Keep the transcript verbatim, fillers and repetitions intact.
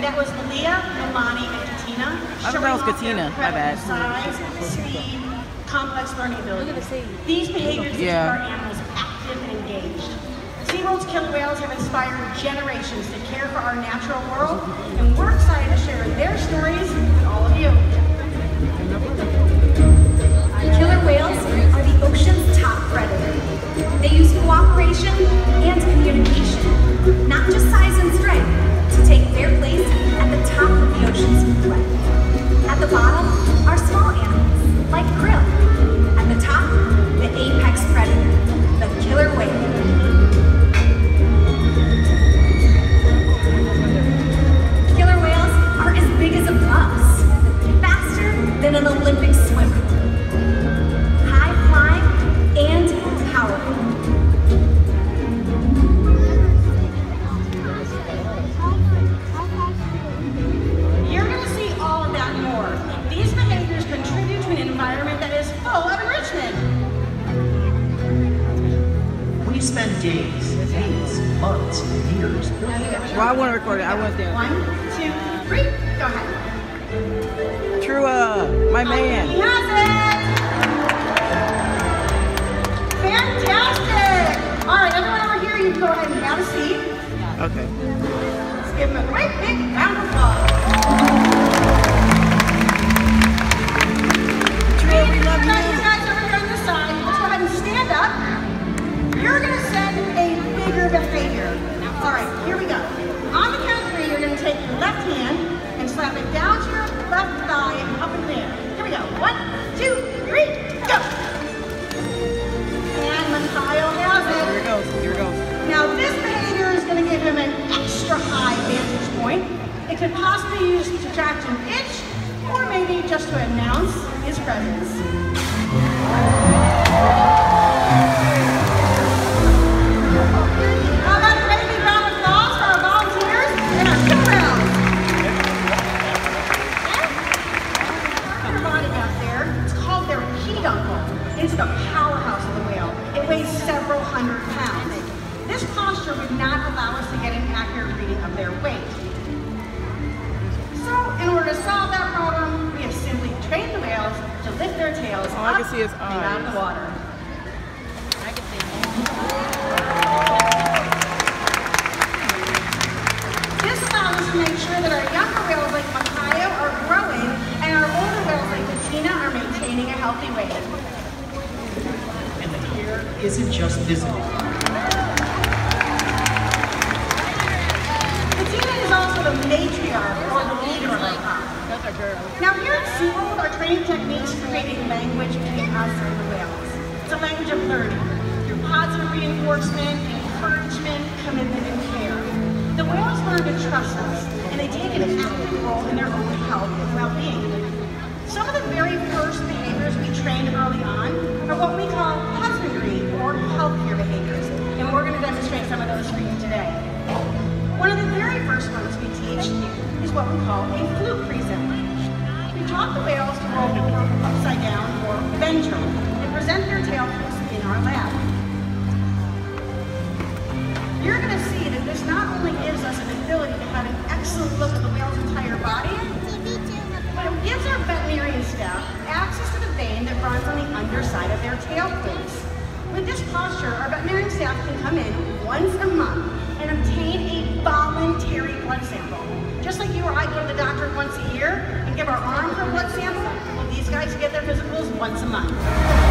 that was Leah, Milani, and Katina. I thought that was Katina, my bad. Size, speed, complex learning ability. These behaviors keep Yeah. our animals active and engaged. SeaWorld's killer whales have inspired generations to care for our natural world, and we're excited to share their stories with all of you. Killer whales are the ocean's top predator. They use cooperation and communication, not just size and strength, to take their place at the top of the ocean's food web. At the bottom are small animals, like krill. At the top, the apex predator, the killer whale. Killer whales are as big as a bus, faster than an Olympic swimmer. And powerful. You're going to see all of that and more. These behaviors contribute to an environment that is full of enrichment. We spend days, weeks, months, years. Well, I want to record it. I want to dance. One, two, three, go ahead. Trua, my man. He has it! Fantastic! All right, everyone over here, you can go ahead and have a seat. Okay. Let's give him a great big round of applause. Trua, we love You you. guys over here on this side, let's go ahead and stand up. You're going to send a bigger behavior. All right, here we go. On the count of three, you're going to take your left hand and slap it down to your left thigh and up in there. Here we go. One, two, three, go! And Kyle has it. Here it goes. Here it goes. Now this behavior is going to give him an extra high vantage point. It could possibly be used to attract an itch, or maybe just to announce his presence. How about a great big round of applause for our volunteers and our killer whales? Your body back there, it's called their peduncle. It's the powerhouse of the whale. It weighs several hundred pounds. This posture would not allow us to get an accurate reading of their weight. So, in order to solve that problem, we have simply trained the whales to lift their tails Oh, I up can see his and out of eyes. the water. I can see This allows us to make sure that our younger whales like Makayo are growing and our older whales like Katina are maintaining a healthy weight. And the care isn't just physical. Katina is also the matriarch or the leader of our pack. That's a girl. Now here at SeaWorld, our training techniques create a language between us and the whales. It's a language of learning, through positive reinforcement, encouragement, commitment, and care. The whales learn to trust us, and they take an active role in their own health and well-being. Some of the very first behaviors we trained early on are what we call husbandry or healthier behaviors, and we're going to demonstrate some of those for you today. One of the very first ones we teach is what we call a fluke present. We taught the whales to roll over upside down or ventral and present their tail flips in our lab. You're going to see that this not only gives us an ability to have an excellent look at the whale's entire body, but it gives our veterinarian staff access to the vein that runs on the underside of their tail flips. With this posture, our veterinarian staff can come in once a month and obtain a voluntary blood sample. Just like you or I go to the doctor once a year and give our arm for a blood sample, well, these guys get their physicals once a month.